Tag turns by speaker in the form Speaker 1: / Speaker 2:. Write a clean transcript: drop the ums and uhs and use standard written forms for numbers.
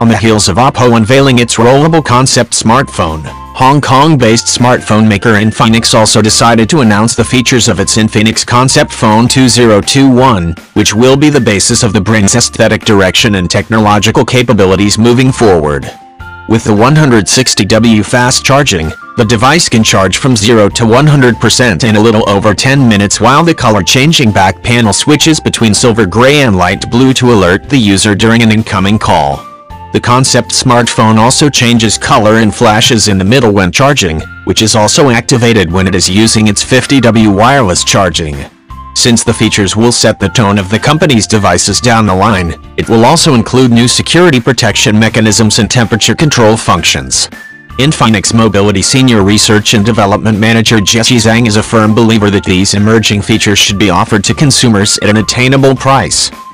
Speaker 1: on the heels of Oppo unveiling its rollable concept smartphone. Hong Kong-based smartphone maker Infinix also decided to announce the features of its Infinix Concept Phone 2021, which will be the basis of the brand's aesthetic direction and technological capabilities moving forward. With the 160W fast charging, the device can charge from 0 to 100% in a little over 10 minutes, while the color-changing back panel switches between silver gray and light blue to alert the user during an incoming call. The concept smartphone also changes color and flashes in the middle when charging, which is also activated when it is using its 50W wireless charging. Since the features will set the tone of the company's devices down the line, it will also include new security protection mechanisms and temperature control functions. Infinix Mobility Senior Research and Development Manager Jessie Zhang is a firm believer that these emerging features should be offered to consumers at an attainable price.